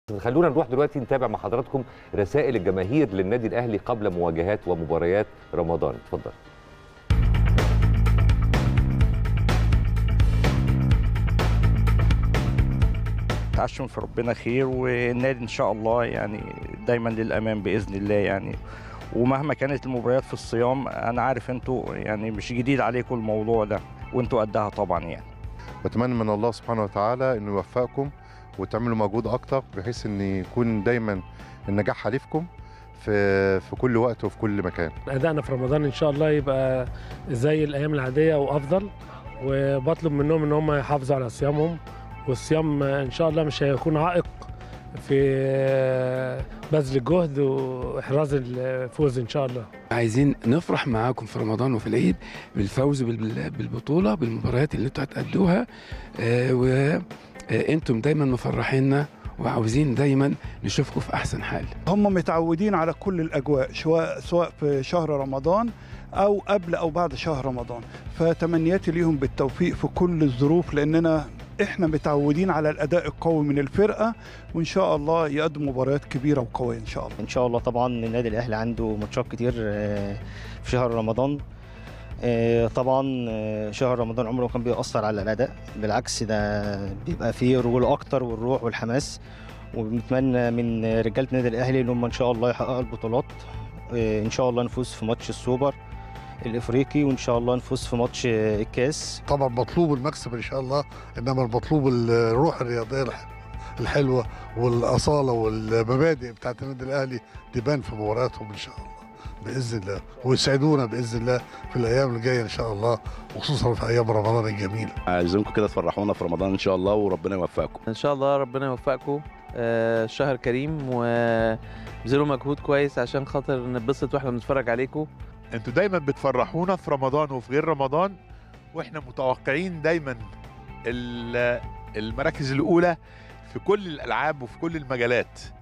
خلونا نروح دلوقتي نتابع مع حضراتكم رسائل الجماهير للنادي الأهلي قبل مواجهات ومباريات رمضان. اتفضل. تعشم في ربنا خير، والنادي ان شاء الله يعني دايما للامام باذن الله يعني. ومهما كانت المباريات في الصيام انا عارف انتوا يعني مش جديد عليكم الموضوع ده وانتوا قدها طبعا يعني. بتمنى من الله سبحانه وتعالى انه يوفقكم وتعملوا مجهود اكتر بحيث ان يكون دايما النجاح حليفكم في كل وقت وفي كل مكان. ادائنا في رمضان ان شاء الله يبقى زي الايام العاديه وافضل، وبطلب منهم ان هم يحافظوا على صيامهم، والصيام ان شاء الله مش هيكون عائق في بذل الجهد واحراز الفوز ان شاء الله. عايزين نفرح معاكم في رمضان وفي العيد بالفوز بالبطوله بالمباريات اللي انتوا هتأدوها، وانتم دايما مفرحيننا وعاوزين دايما نشوفكم في احسن حال. هم متعودين على كل الاجواء سواء في شهر رمضان او قبل او بعد شهر رمضان، فتمنياتي ليهم بالتوفيق في كل الظروف، لاننا احنا متعودين على الاداء القوي من الفرقه، وان شاء الله يقدموا مباريات كبيره وقويه ان شاء الله. ان شاء الله طبعا النادي الاهلي عنده ماتشات كتير في شهر رمضان. طبعا شهر رمضان عمره ما كان بيأثر على الاداء، بالعكس ده بيبقى فيه رجوله اكتر والروح والحماس، وبنتمنى من رجاله النادي الاهلي ان هم ان شاء الله يحققوا البطولات. ان شاء الله نفوز في ماتش السوبر الافريقي، وان شاء الله نفوز في ماتش الكاس. طبعا مطلوب المكسب ان شاء الله، انما المطلوب الروح الرياضيه الحلوه والاصاله والمبادئ بتاعت النادي الاهلي تبان في مبارياتهم ان شاء الله باذن الله، ويسعدونا باذن الله في الايام الجايه ان شاء الله، وخصوصا في ايام رمضان الجميله. عايزينكم كده تفرحونا في رمضان ان شاء الله، وربنا يوفقكم ان شاء الله. ربنا يوفقكم. شهر كريم وبذلوا مجهود كويس عشان خاطر نتبسط واحنا بنتفرج عليكم. انتوا دايما بتفرحونا في رمضان وفي غير رمضان، واحنا متوقعين دايما المراكز الاولى في كل الالعاب وفي كل المجالات.